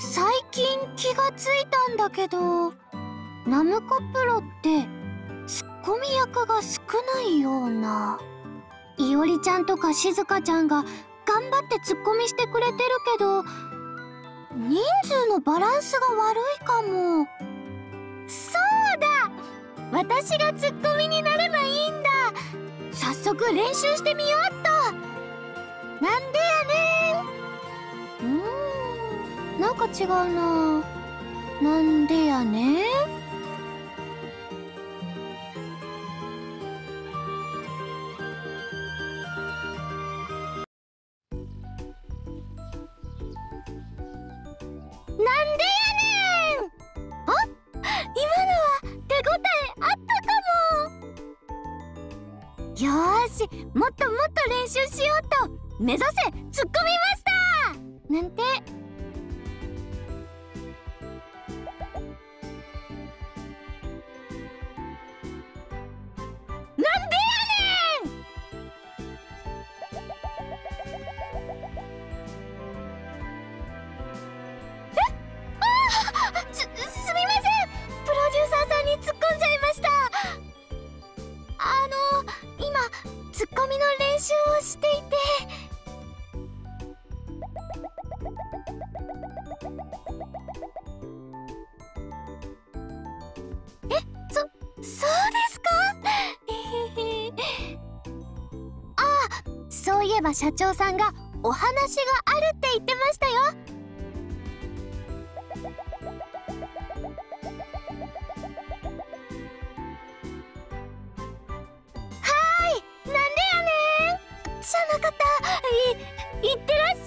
最近気がついたんだけど、ナムコプロってツッコミ役が少ないような。いおりちゃんとかしずかちゃんが頑張ってツッコミしてくれてるけど、人数のバランスが悪いかも。そうだ、私がツッコミになればいいんだ。早速練習してみようっと。なんでやねん。なんか違うな。なんでやねん。なんでやねん。あ、今のは手応えあったかも。よーし、もっともっと練習しようと。目指せツッコミマスターなんて。なんでやねん。すみません。プロデューサーさんに突っ込んじゃいました。今ツッコミの練習をしていて。そうですか。ああ、そういえば社長さんがお話があるって言ってましたよ。なんでやねんじゃなかった。いってらっし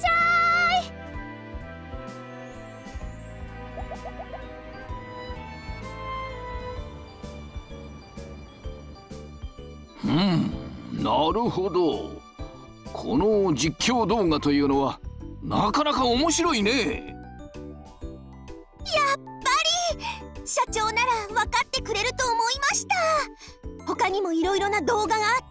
ゃい。 なるほど。この実況動画というのはなかなか面白いね。 やっぱり社長なら分かってくれると思いました。他にもいろいろな動画があって。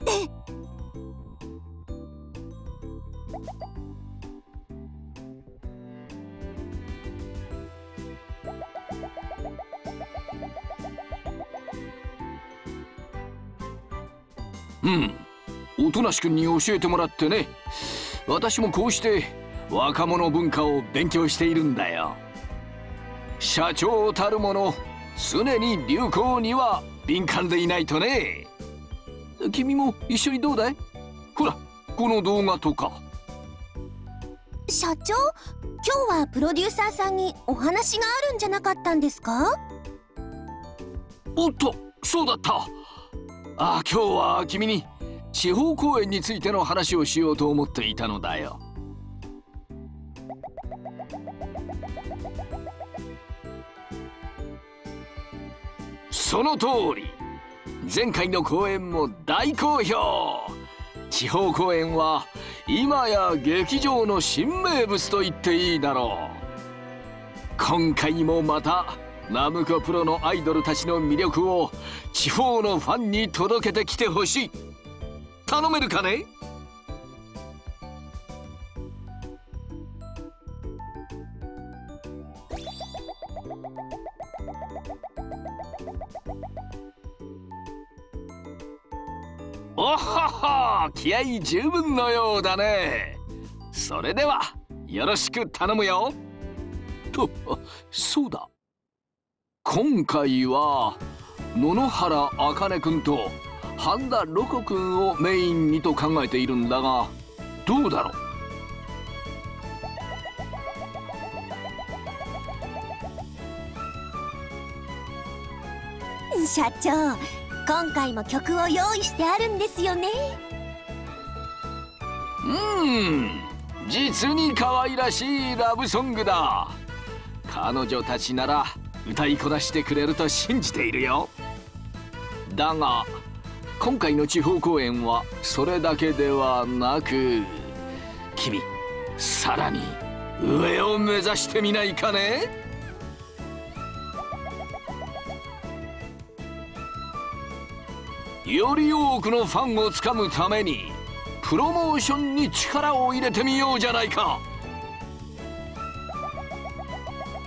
おとなしくんに教えてもらってね。私もこうして若者文化を勉強しているんだよ。社長たるもの、常に流行には敏感でいないとね。君も一緒にどうだい？ほら、この動画とか。 社長、今日はプロデューサーさんにお話があるんじゃなかったんですか？ おっと、そうだった。今日は君に地方公演についての話をしようと思っていたのだよ。その通り。前回の公演も大好評。地方公演は今や劇場の新名物と言っていいだろう。今回もまたナムコプロのアイドルたちの魅力を地方のファンに届けてきてほしい。頼めるかね？おはは、気合い十分のようだね。それではよろしく頼むよ。と、そうだ。今回は野々原茜くんと半田ロコくんをメインにと考えているんだが、どうだろう？社長、今回も曲を用意してあるんですよね。 実に可愛らしいラブソングだ。彼女たちなら歌いこなしてくれると信じているよ。だが今回の地方公演はそれだけではなく、君さらに上を目指してみないかね？より多くのファンをつかむためにプロモーションに力を入れてみようじゃないか。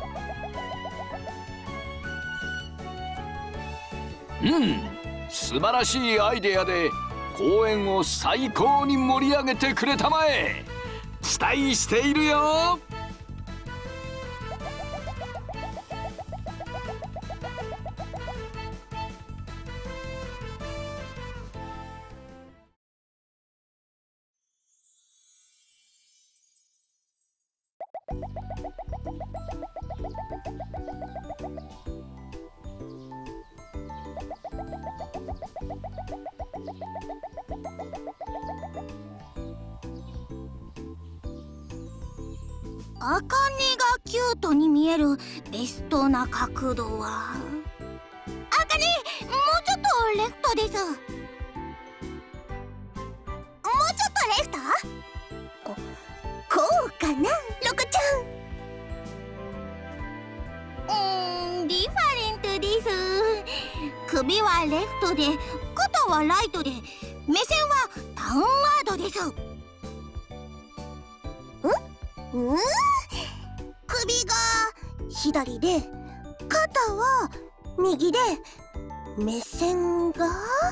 素晴らしいアイデアで公園を最高に盛り上げてくれたまえ。期待しているよ。 茜がキュートに見えるベストな角度は、茜、もうちょっとレフトです。もうちょっとレフト？こうかな、ロコちゃん。ディファレントです。首はレフトで、肩はライトで、目線はダウンワードです。首が左で、肩は右で、目線が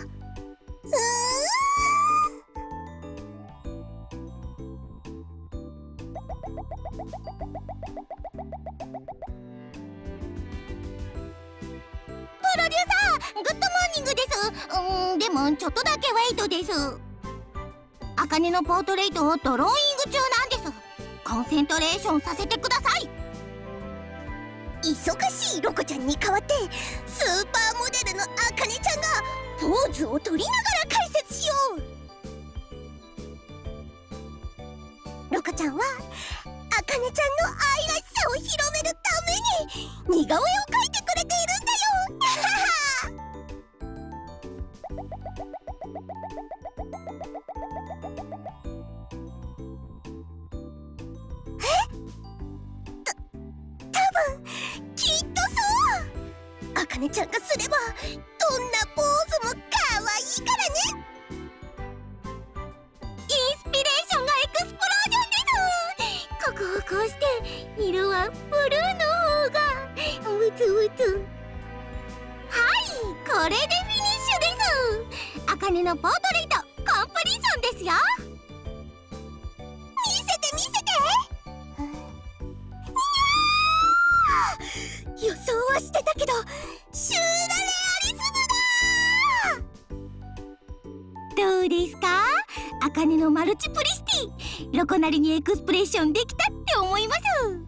プロデューサー、グッドモーニングです。でもちょっとだけウェイトです。茜のポートレートをドローイング中なんです。コンセントレーションさせてください。忙しいロコちゃんに代わってスーパーモデルの茜ちゃんがポーズを取りながら解説しよう。ロコちゃんは茜ちゃんの愛らしさを広めるために似顔絵を描いてくれているんだよ。茜ちゃんがすればどんなポーズも可愛いからね。インスピレーションがエクスプロージョンです。ここをこうして色はブルーの方がウツウツ。はい、これでフィニッシュです。茜のポートレートコンプリーションですよ。見せて見せて。予想はしてたけどシュールレアリズムだ。どうですか、茜のマルチプリシティ、ロコなりにエクスプレッションできたって思います。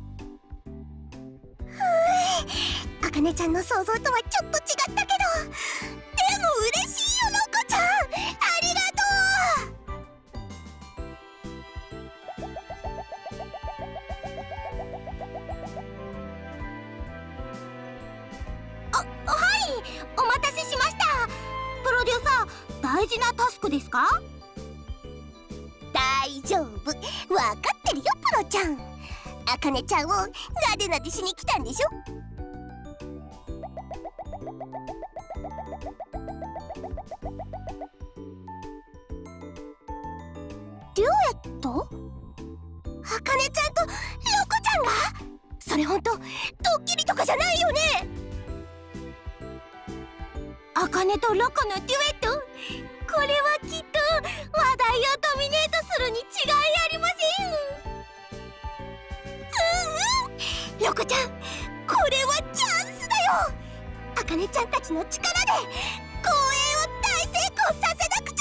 茜ちゃんの想像とはちょっと違ったけど、でも嬉しいよロコちゃん、ありがとう。はい、お待たせしました。プロデューサー、大事なタスクですか？大丈夫、わかってるよプロちゃん。茜ちゃんをなでなでしに来たんでしょ。デュエット？茜ちゃんとロコちゃんが？それほんとドッキリとかじゃないよね。茜とロコのデュエット、これはきっと話題をドミネートするに違いありません。ロコちゃん、これはチャンスだよ。茜ちゃんたちの力で公演を大成功させなくちゃ。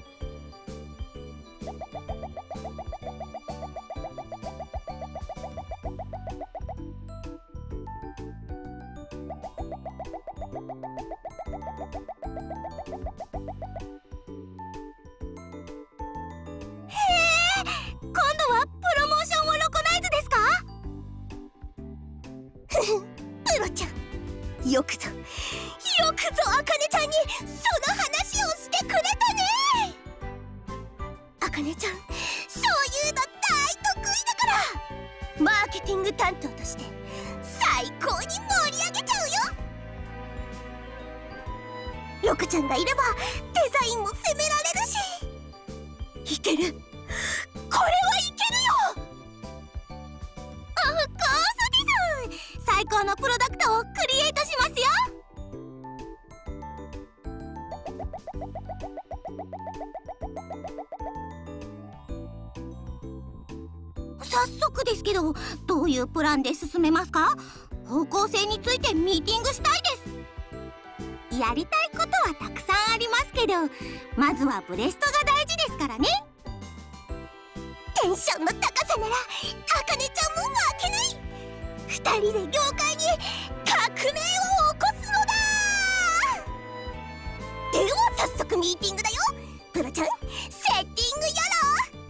今度はプロモーションをロコナイズですか？プロちゃん、よくぞ茜ちゃんにその話をしてくれたね。茜ちゃん、そういうの大得意だから、マーケティング担当として最高に盛り上げちゃうよ。ロコちゃんがいればデザインも攻められるし、いける、これはいけるよ。オフコースです。最高のプロダクトをクリエイトしますよ。 早速ですけど、どういうプランで進めますか？方向性についてミーティングしたいです。やりたいことはたくさんありますけど、まずはブレストが大事ですからね。テンションの高さならあかねちゃんも負けない。2人で業界に革命を起こすのだ。では早速ミーティングだよ。プロちゃん、セッティングよろ。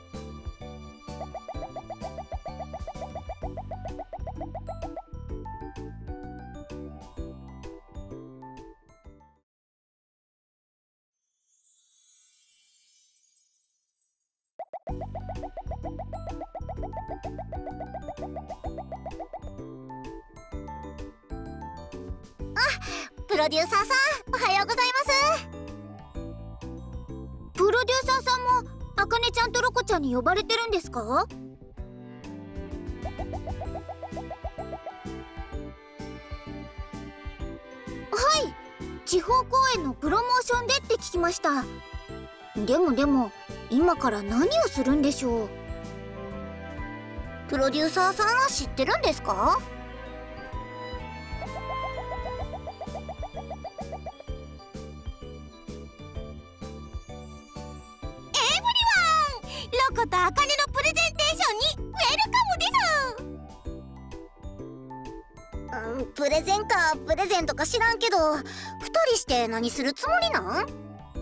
プロデューサーさん、おはようございます。プロデューサーさんもあかねちゃんとロコちゃんに呼ばれてるんですか？はい、地方公演のプロモーションでって聞きました。でも今から何をするんでしょう？プロデューサーさんは知ってるんですか？ロコとアカネのプレゼンテーションにウェルカムです。プレゼンかプレゼントか知らんけど、2人して何するつもりなん？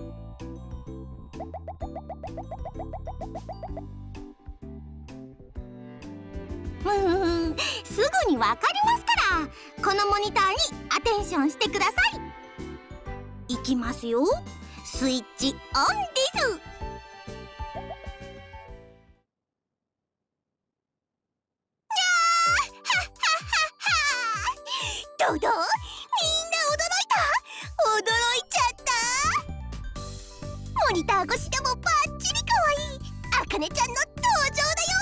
すぐにわかりますから、このモニターにアテンションしてください。いきますよ。スイッチオンです。どう？みんな驚いちゃった。モニター越しでもバッチリ可愛いあかねちゃんの登場だよ。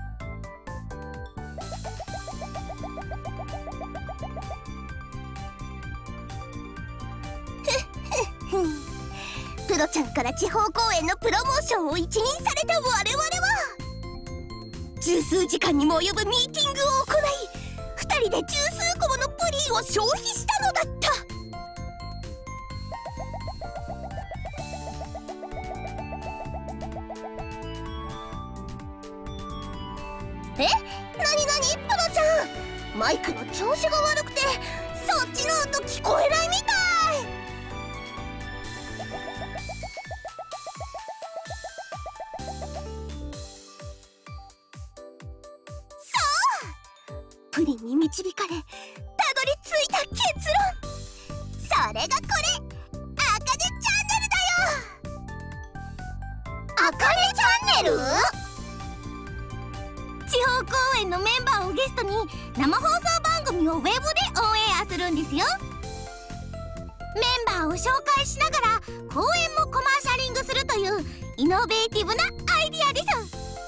プロちゃんから地方公演のプロモーションを一任された我々は十数時間にも及ぶミーティングを行い、2人で十数個ものプリンを消費したのだった。え？なにプロちゃん、マイクの調子が悪くてそっちの音聞こえないみたい。プリンに導かれたどり着いた結論、それがこれ、あかねチャンネルだよ。あかねチャンネル？地方公演のメンバーをゲストに生放送番組をウェブでオンエアするんですよ。メンバーを紹介しながら公演もコマーシャリングするというイノベーティブなアイディアです。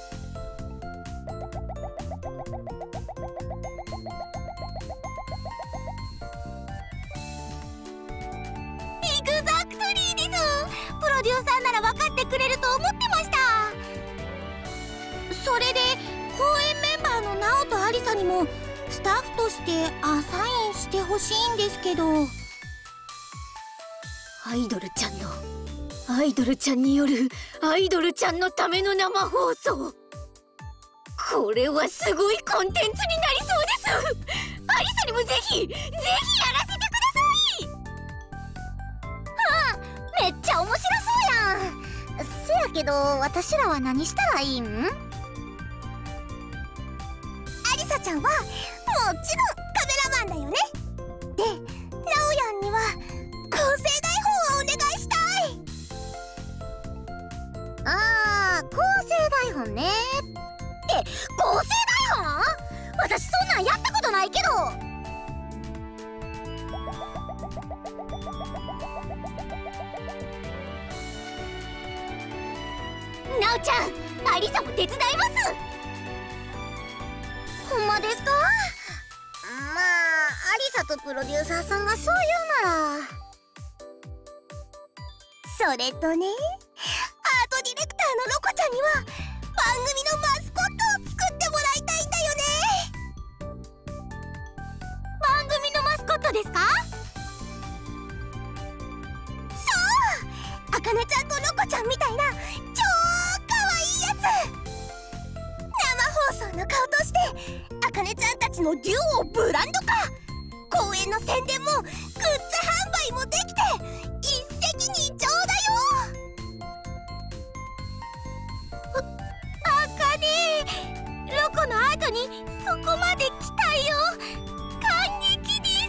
プロデューサーなら分かってくれると思ってました。それで公演メンバーのナオとアリサにもスタッフとしてアサインしてほしいんですけど。 アイドルちゃんによるアイドルちゃんのための生放送、これはすごいコンテンツになりそうです。アリサにもぜひやらせてください。 めっちゃ面白そうやん。せやけど私らは何したらいいん？アリサちゃんはもちろんカメラマンだよね。で、ナオヤンには構成台本をお願いしたい。構成台本ね。構成台本？私そんなんやったことないけど。ナオちゃん、アリサも手伝います。ほんまですか？まあ、アリサとプロデューサーさんがそう言うなら。それとね、アートディレクターのロコちゃんには番組のマスコットを作ってもの顔としてあかねちゃんたちのデュオをブランド化、公演の宣伝もグッズ販売もできて一石二鳥だよ。あかね、ロコの後にそこまで来たよ。感激です。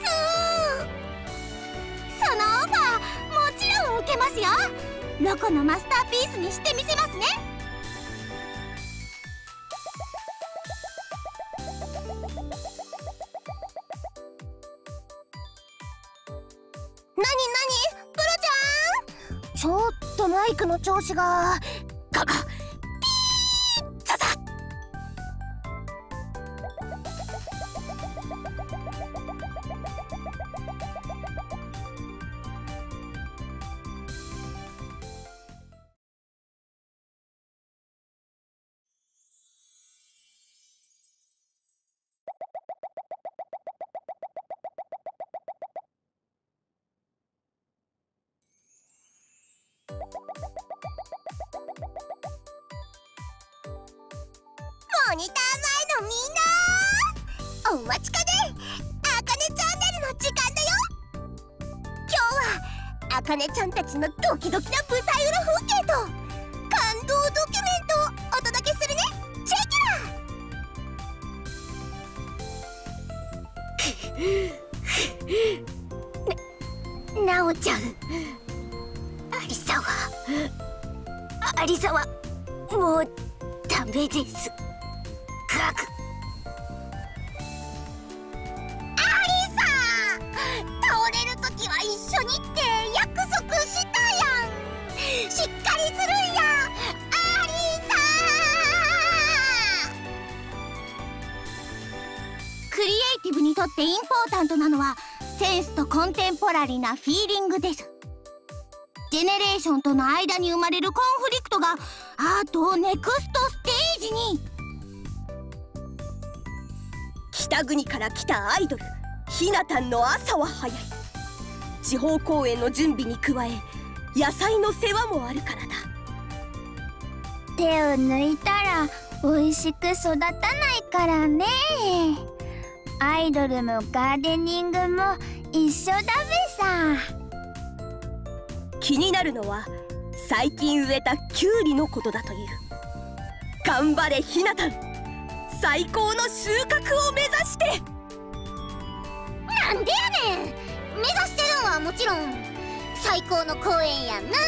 そのオファーもちろん受けますよ。ロコのマスターピースにしてみせますね。なにプロちゃん、ちょっとマイクの調子がピーッザザッ。モニター前のみんな、お待ちかね、あかねチャンネルの時間だよ。今日はあかねちゃんたちのドキドキな舞台裏風景と感動ドキュメントをお届けするね。チェキラなおちゃん、ありさはもうダメです。ガク。アリサ、倒れるときは一緒にって約束したやん。しっかりするんや、アリサ。クリエイティブにとってインポータントなのはセンスとコンテンポラリーなフィーリングです。ジェネレーションとの間に生まれるコンフリクトがアートをネクストステージに。北国から来たアイドルひなたんの朝は早い。地方公演の準備に加え野菜の世話もあるからだ。 手を抜いたら美味しく育たないからね。アイドルもガーデニングも一緒だべさ。 気になるのは最近植えたキュウリのことだという。頑張れひなたん、最高の収穫を目指して。なんでやねん。目指してるんはもちろん最高の公演やんな。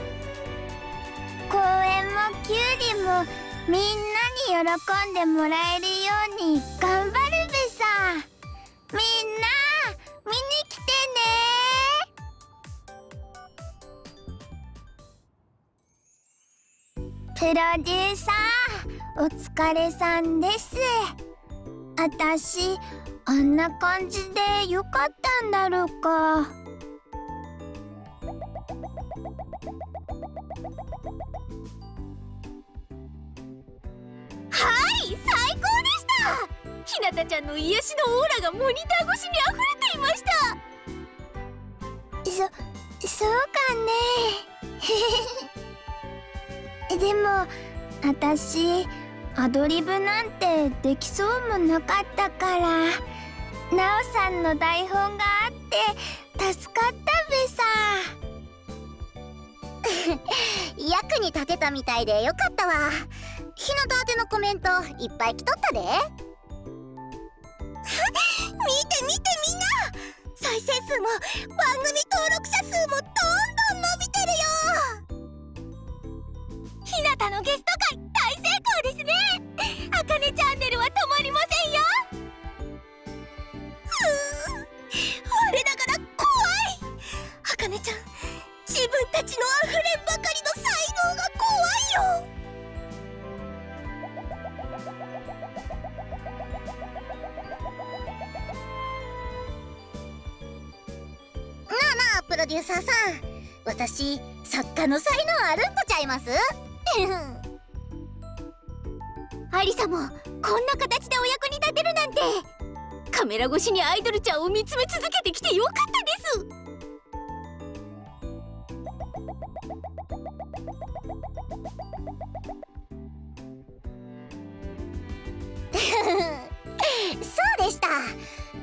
公園もキュウリもみんなに喜んでもらえるように頑張るべさ。みんな見に来てね。プロデューサーお疲れさんです。あたしあんな感じでよかったんだろうか。 はい、最高でした。ひなたちゃんの癒しのオーラがモニター越しに溢れていました。 そうかね。でもあたしアドリブなんてできそうもなかったから、なおさんの台本があって助かったべさ。 役に立てたみたいでよかったわ。ひなた宛てのコメントいっぱい来とったで。見てみんな、再生数も番組登録者数もどんどん伸びてるよ。ひなたのゲスト会大成功ですね。あかねチャンネルは止まりませんよ。我ながら怖い。あかねちゃん、自分たちのあふれんばかりの才能が怖いよ。なあプロデューサーさん、私作家の才能あるんとちゃいます？アリサもこんな形でお役に立てるなんて。カメラ越しにアイドルちゃんを見つめ続けてきてよかったです。で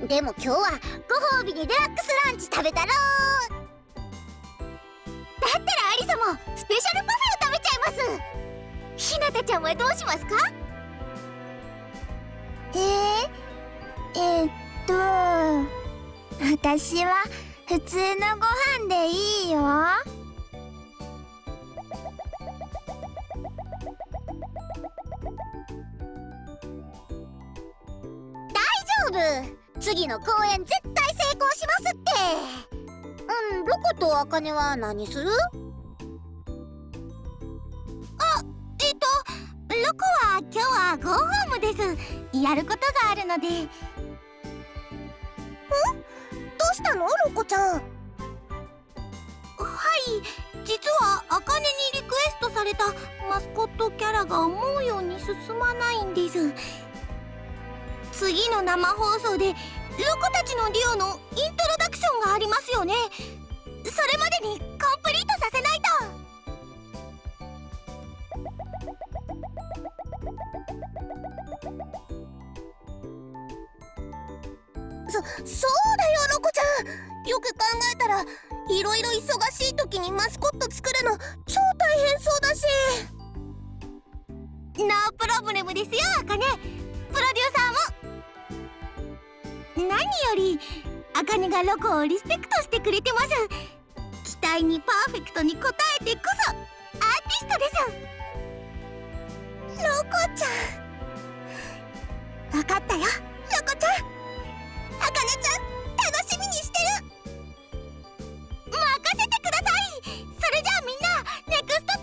でも今日はご褒美にデラックスランチ食べたろ。だったらアリサもスペシャルパフェを食べちゃいます。ひなたちゃんはどうしますか？ 私は普通のご飯でいいよ。 大丈夫、次の公演絶対成功しますって。ロコとアカネは何する？ ロコは今日はゴーホームです。やることがあるので。 どうしたの、ロコちゃん？はい、 実はアカネにリクエストされたマスコットキャラが思うように進まないんです。次の生放送でロコたちのデュオのイントロダクションがありますよね。それまでにコンプリートさせないと。 そうだよ、ロコちゃん。よく考えたらいろいろ忙しい時にマスコット作るの超大変そうだし。 ノープロブレムですよ、アカネ。プロデューサーも。何よりアカネがロコをリスペクトしてくれてます。期待にパーフェクトに応えてこそアーティストです。 ロコちゃん、分かったよ、ロコちゃん。アカネちゃん、楽しみにしてる。 任せてください。それじゃあみんなネクストタイ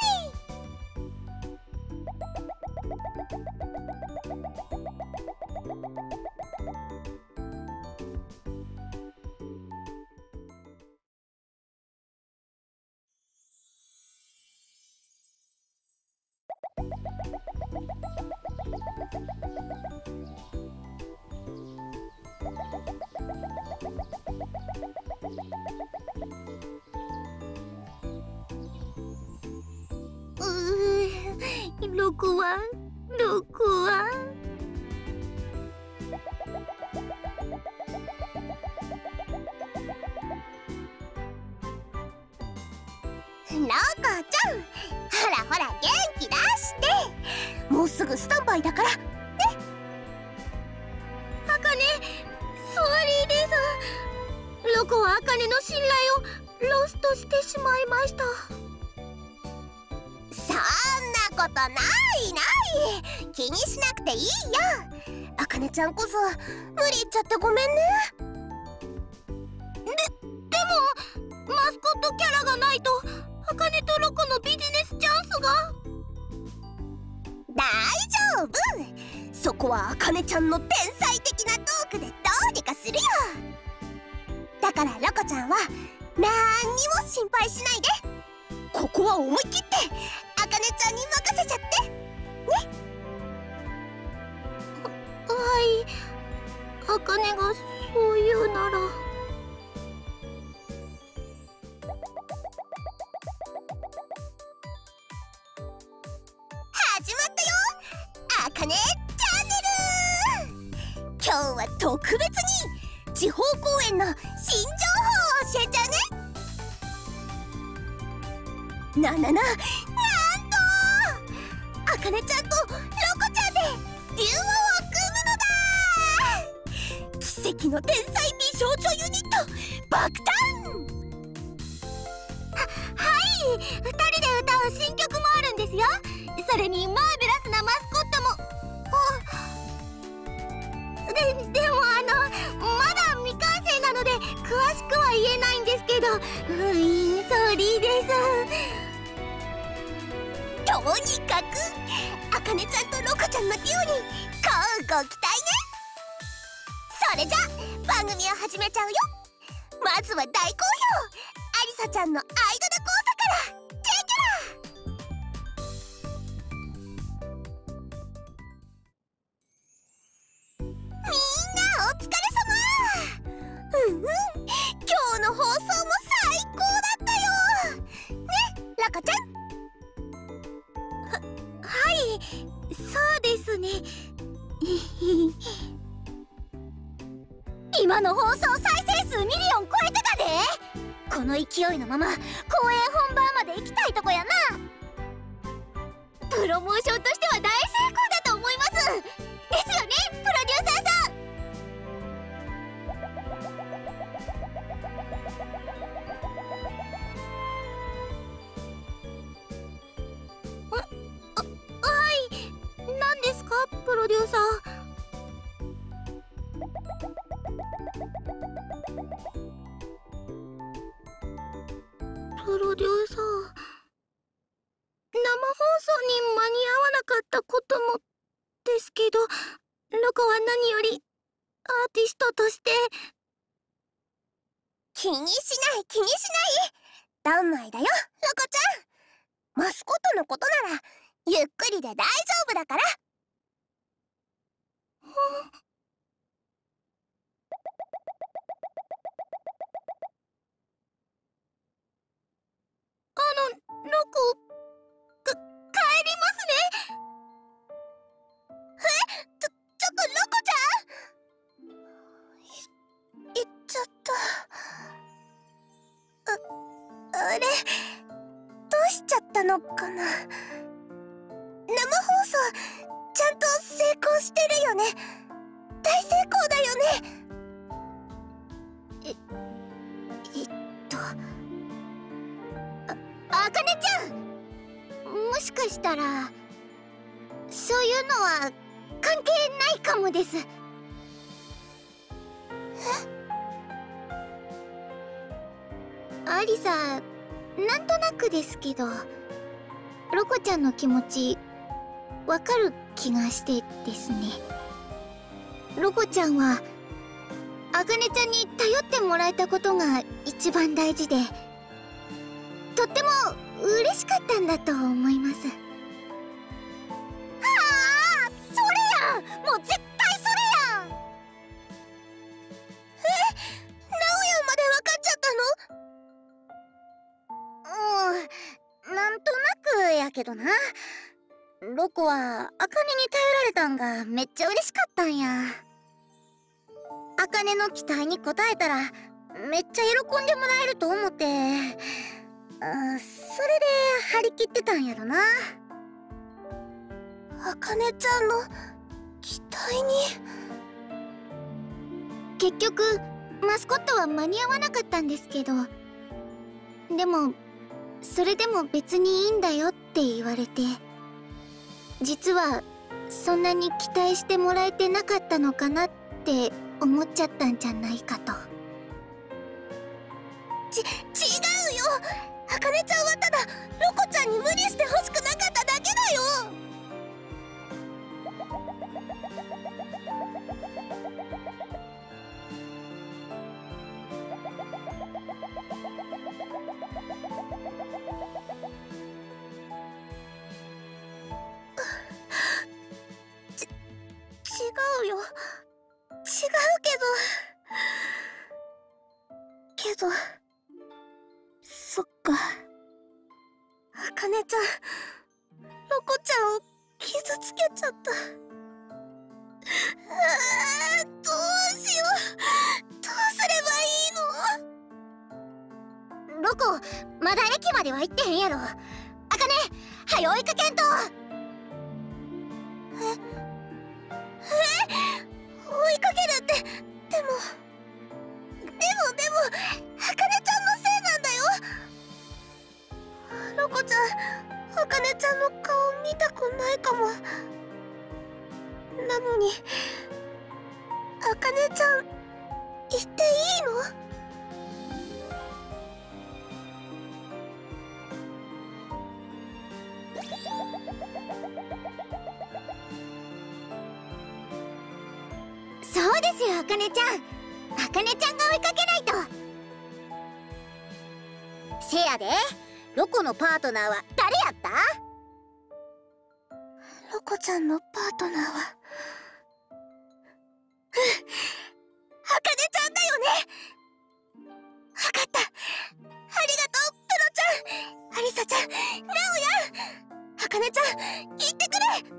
6はロコちゃん、ほらほら元気出して。もうすぐスタンバイだからね。 アカネ、ソーリーです。ロコはアカネの信頼をロストしてしまいました。 そんなことない、気にしなくていいよ。アカネちゃんこそ無理言っちゃってごめんね。 でもマスコットキャラがないとアカネとロコのビジネスチャンスが。 大丈夫、そこはアカネちゃんの天才的なトークでどうにかするよ。だからロコちゃんはなんにも心配しないで。ここは思い切ってアカネちゃんに任せちゃってね。 はい、アカネがそう言うなら。 始まったよ、アカネチャンネル。今日は特別に地方公演の新情報を教えちゃうね。なんとアカネちゃんとロコちゃんでデュオを組むのだ。奇跡の天才美少女ユニット爆誕。 はい、2人で歌う新曲もあるんですよ。それにマーベラスなマスコットも。でもまだ未完成なので詳しくは言えないんですけど、ソーリーです。 とにかくアカネちゃんとロコちゃんのデュオに乞うご期待ね。それじゃ番組を始めちゃうよ。まずは大好評、アリサちゃんのアイドル講座からチェケラ。みんなお疲れ様。今日の放送も最高だったよね、ロコちゃん。 はい、そうですね。 今の放送再生数ミリオン超えてたで。この勢いのまま公演本番まで行きたいとこやな。プロモーションとしては大成功だと思います。ですよね、プロデューサーさん。はい、何ですかプロデューサー。プロデューサー、生放送に間に合わなかったこともですけど、ロコは何よりアーティストとして。気にしない気にしない、ドンマイだよロコちゃん。マスコットのことならゆっくりで大丈夫だから。ロコ、帰りますね。ちょっとロコちゃん、行っちゃった。あれ、どうしちゃったのかな。生放送ちゃんと成功してるよね。大成功だよね。あかねちゃん、もしかしたらそういうのは関係ないかもです。アリサ、なんとなくですけどロコちゃんの気持ちわかる気がしてですね。ロコちゃんはあかねちゃんに頼ってもらえたことが一番大事で、とっても嬉しかったんだと思います。ああ、それやん、もう絶対それやん。ナオヤンまで分かっちゃったの？なんとなくやけどな。ロコはアカネに頼られたんがめっちゃ嬉しかったんや。アカネの期待に応えたらめっちゃ喜んでもらえると思って、それで張り切ってたんやろな。あかねちゃんの期待に。結局マスコットは間に合わなかったんですけど、でもそれでも別にいいんだよって言われて、実はそんなに期待してもらえてなかったのかなって思っちゃったんじゃないかと。違うよ、あかねちゃんはただロコちゃんに無理してほしくなかっただけだよ。違うよ、違うけどそっか。あかねちゃん、ロコちゃんを傷つけちゃった。どうしよう、どうすればいいの。ロコ、まだ駅までは行ってへんやろ。あかね、はよ追いかけんと。追いかけるって、でもあかねちゃんのせいなんだよ。ロコちゃん、あかねちゃんの顔見たくないかも。なのにあかねちゃん行っていいの？そうですよ、あかねちゃん。あかねちゃんが追いかけないと。せやで、ロコのパートナーは誰やった？ロコちゃんのパートナーはあかねちゃんだよね。わかった、ありがとうプロちゃん、アリサちゃん、ナオヤン。あかねちゃん、行ってくれ。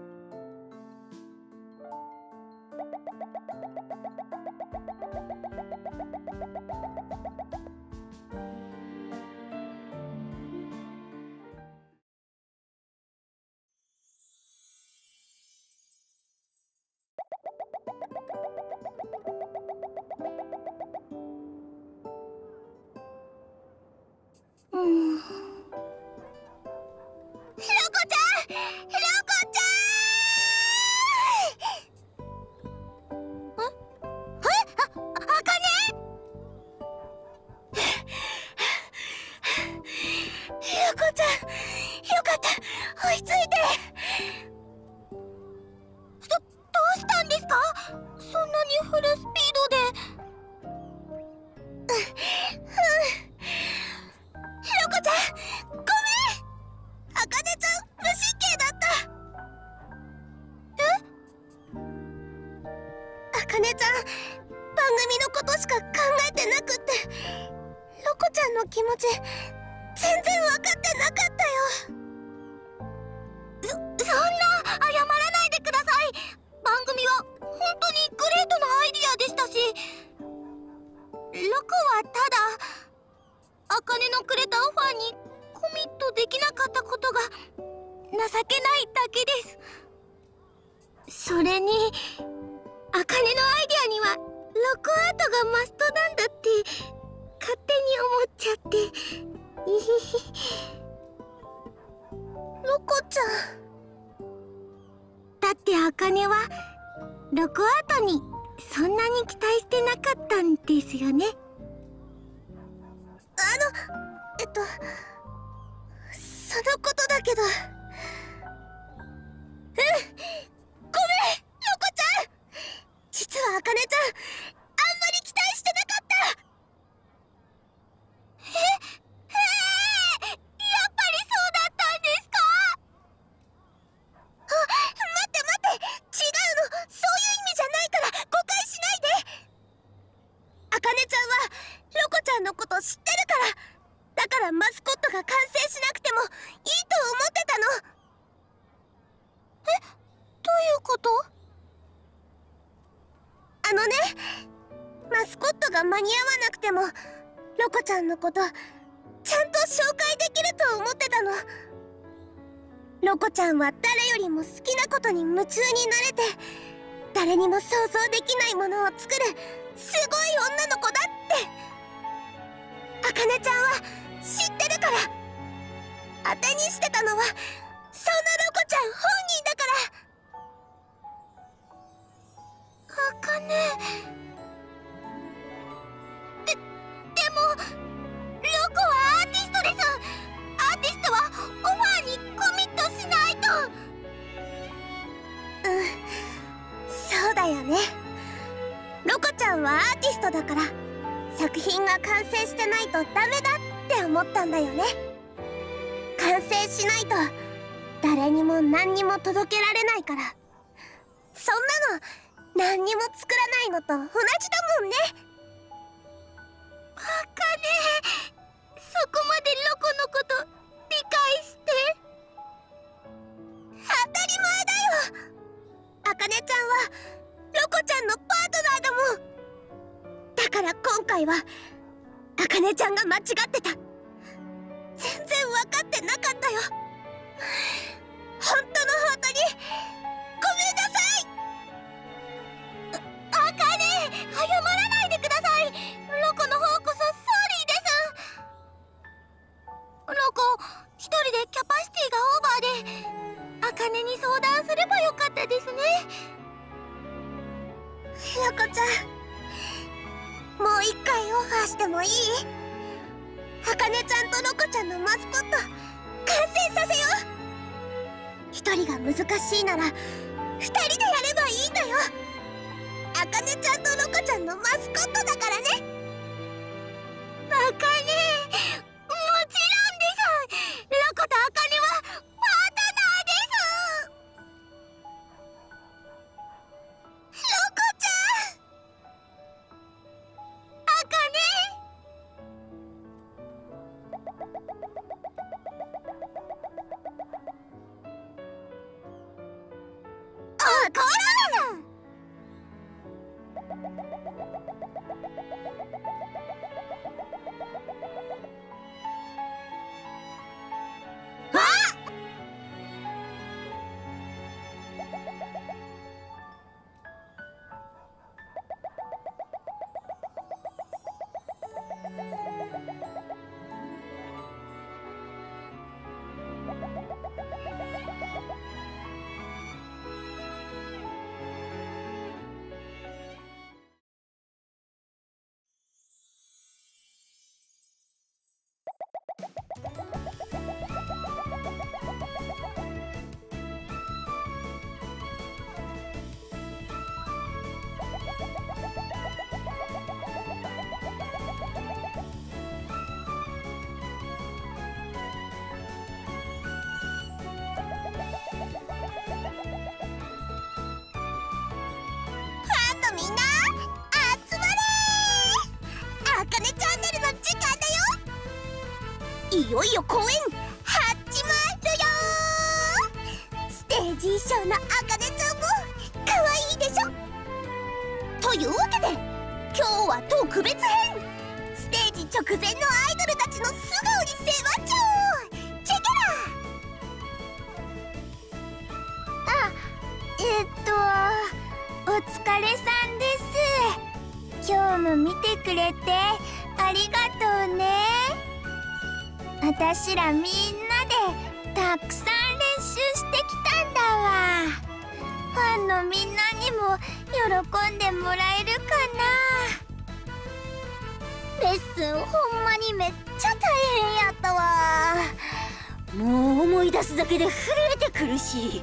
ですか？そんなにフルスピードで。ひろこちゃん、ごめん。あかねちゃん無神経だった。あかねちゃん、番組のことしか考えてなくって、ロコちゃんの気持ち全然分かってなかったよ。そんな謝らないでください。番組は本当にグレートなアイディアでしたし、ロコはただあかねのくれたオファーにコミットできなかったことが情けないだけです。それにあかねのアイデアにはロコアートがマストなんだって勝手に思っちゃって。いひひ。ロコちゃんだってあかねはロコアートにそんなに期待してなかったんですよね。そのことだけど、ごめん、ロコちゃん。実はあかねちゃん、あんまり期待してなかった。やっぱりそうだったんですか？待って待って、違うの、そういう意味じゃないから誤解しないで。あかねちゃんはロコちゃんのこと知ってるから、だからマスコットが完成しなくてもいいと思ってたの。どういうこと？マスコットが間に合わなくてもロコちゃんのことちゃんと紹介できると思ってたの。ロコちゃんは誰よりも好きなことに夢中になれて、誰にも想像できないものを作るすごい女の子だってあかねちゃんは知ってるから。当てにしてたのはそんなロコちゃん本人だから。あかね、でもロコはアーティストです。アーティストはオファーにコミットしないと。そうだよね。ロコちゃんはアーティストだから作品が完成してないとダメだって思ったんだよね。完成しないと誰にも何にも届けられないから。そんなの何にも作らないのと同じだもんね。あかね、そこまでロコのこと理解して。当たり前だよ。あかねちゃんはロコちゃんのパートナーだもん。だから今回はあかねちゃんが間違ってた。全然分かってなかったよ。本当の本当にごめんなさい。あかね、謝らないでください。ロコの方こそソーリーです。ロコ一人でキャパシティがオーバーであかねに相談すればよかったですね。ひよこちゃん、もう一回オファーしてもいい？あかねちゃんとロコちゃんのマスコット完成させよう。一人が難しいなら二人でやればいいんだよ。あかねちゃんとロコちゃんのマスコットだからね。あかね、もちろんです。ロコとあかねはパートナーです。ロコちゃん、あかね。あかね。 いよいよ公演始まるよ。ステージ衣装のあかねちゃんも可愛いでしょ。というわけで今日は特別編、ステージ直前のアイドルたちの素顔に迫っちゃおう。チェケラ。お疲れさんです。今日も見てくれてありがとうね。私らみんなでたくさん練習してきたんだわ。ファンのみんなにも喜んでもらえるかな。レッスンほんまにめっちゃ大変やったわ。もう思い出すだけで震えてくるし。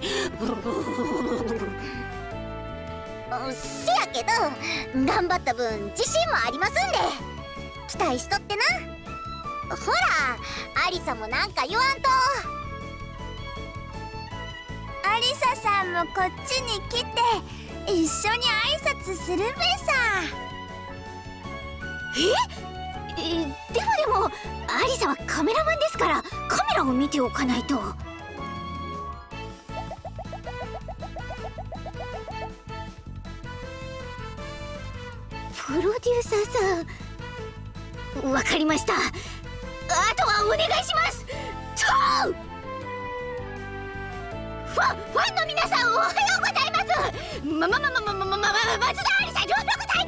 せやけど頑張った分自信もありますんで、期待しとってな。ほらアリサもなんか言わんと。アリサさんもこっちに来て一緒に挨拶するべさ。でもアリサはカメラマンですからカメラを見ておかないと。プロデューサーさん、わかりました。あとはお願いします。ファンの皆さんおはようございます。松田アリサ16歳です。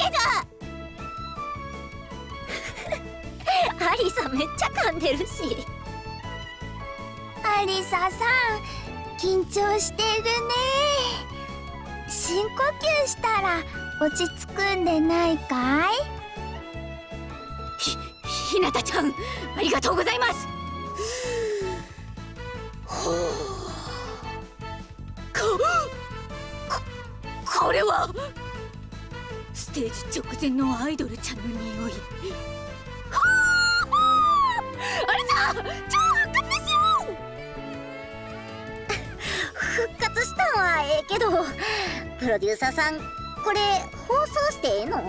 アリサめっちゃ噛んでるし。アリサさん緊張してるね。深呼吸したら落ち着くんでないかい？ひなたちゃんありがとうございます。これはステージ直前のアイドルちゃんの匂い。あれさ、超復活ですよ。復活したんはええけど、プロデューサーさんこれ放送してええの？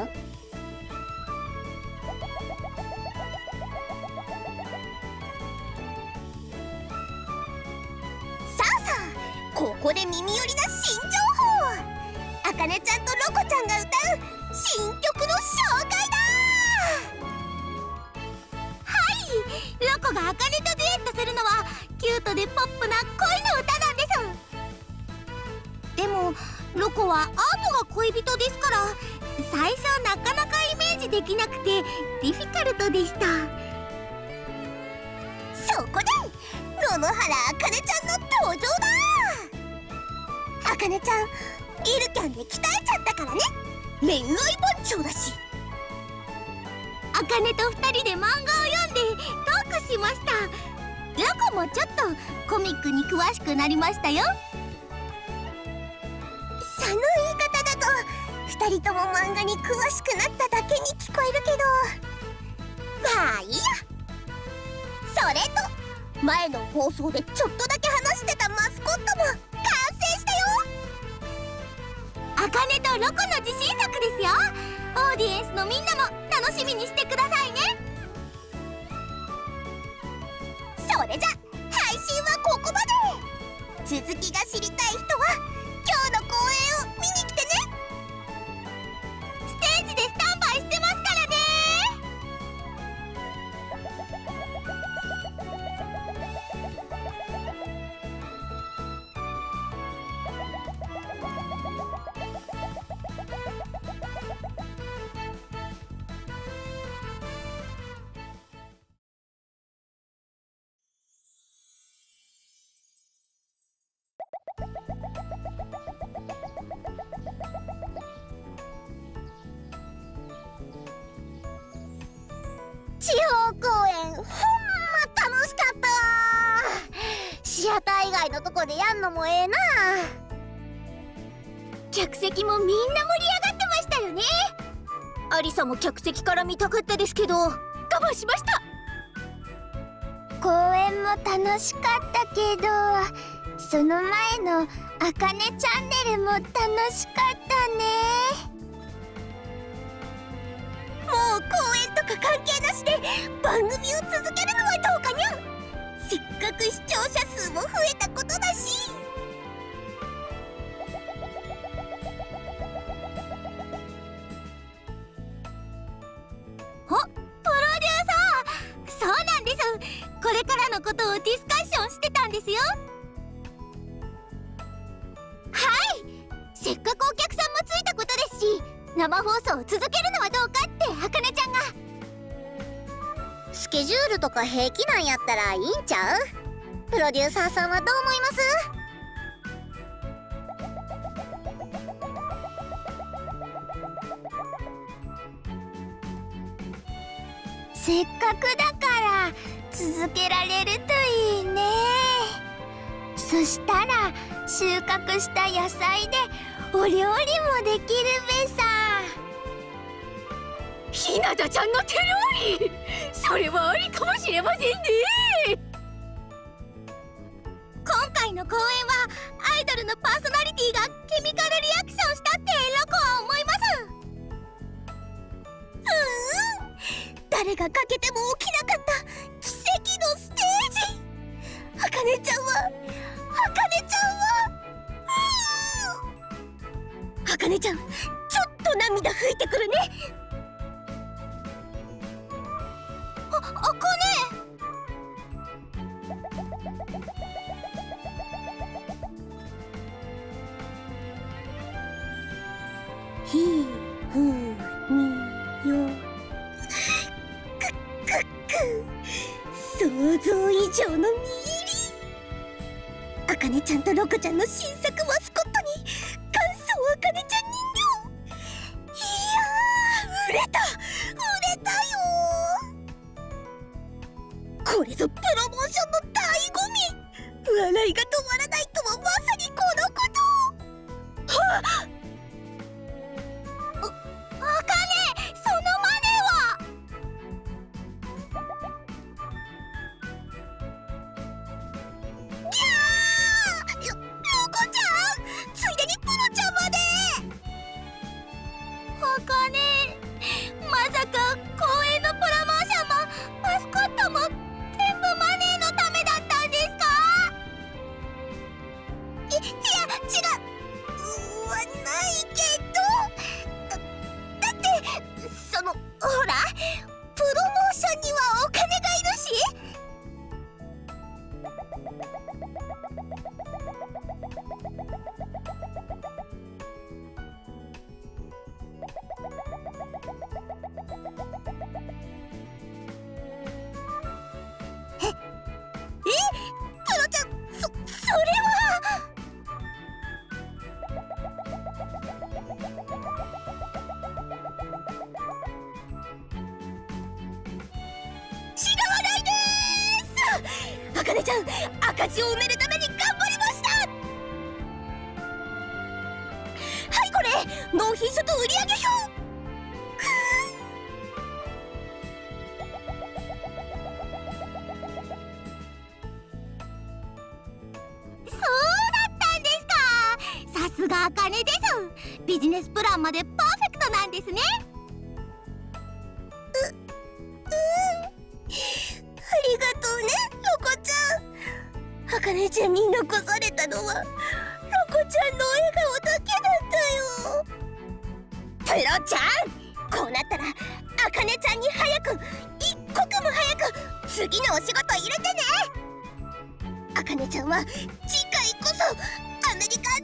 さあここで耳寄りな新情報。あかねちゃんとロコちゃんが歌う新曲の紹介だ。はい、ロコがあかねとデュエットするのはキュートでポップな恋の歌なんです。でもロコはアートが恋人ですから最初なかなかイメージできなくてディフィカルトでした。そこで野々原あかねちゃんの登場だ。あかねちゃんイルキャンで鍛えちゃったからね。恋愛番長だし。あかねと2人で漫画を読んでトークしました。ロコもちょっとコミックに詳しくなりましたよ。その言い方だと2人とも漫画に詳しくなっただけに聞こえるけど、まあいいや。それと前の放送でちょっとだけ話してたマスコットも完成したよ。あかねとロコの自信作ですよ。オーディエンスのみんなも楽しみにしてくださいね。それじゃ配信はここまで。続きが知りたい人は今日の公演を見に来てね。ステージでスタンバイしてますからね。地方公演ほんま楽しかったわ。シアター以外のとこでやんのもええな。客席もみんな盛り上がってましたよね。アリサも客席から見たかったですけど我慢しました。公演も楽しかったけどその前のあかねチャンネルも楽しかったね。もう公演とか関係なしで番組を続けるのはどうかにゃ。 聴者数も増えたことだし。お、プロデューサー、そうなんです。これからのことをディスカッションしてたんですよ。はい、せっかくお客さんもついたことですし、生放送を続けるのはどうかってあかねちゃんが。スケジュールとか平気なんやったらいいんちゃう？プロデューサーさんはどう思います？せっかくだから続けられるといいね。そしたら収穫した野菜でお料理もできるべさ。ひなたちゃんの手料理、それはありかもしれませんね。今回の公演はアイドルのパーソナリティがケミカルリアクションしたってロコは思います。誰がかけても起きなかった奇跡のステージ。あかねちゃんはあかねちゃん、ちょっと涙拭いてくるね。あかね、ひーふーみよ。想像以上の見入り。あかねちゃんとロコちゃんの新作マスコットに元祖あかねちゃん人形。いやー、売れたよー。これぞプロモーションの醍醐味。笑いが止まらないとはまさにこのこと。はっ、あかね、そのマネは。ロコちゃん、ついでにプロちゃんまで。あかね、まさか公演のプロモーションもマスコットも全部マネーのためだったんですか？いや、違うはないけど、だってそのほら、プロモーションにはお金がいるし。プロちゃん、それは。違わないでーす。あかねちゃん、赤字を埋めるために頑張りました。はい、これ納品書と売上表。そうだったんですか。さすがあかねです。ビジネスプランまでパーフェクトなんですね。ありがとうね、ロコちゃん。あかねちゃんに残されたのはロコちゃんの笑顔だけだったよ。プロちゃん、こうなったらあかねちゃんに早く、一刻も早く次のお仕事入れてね。あかねちゃんは次回こそアメリカ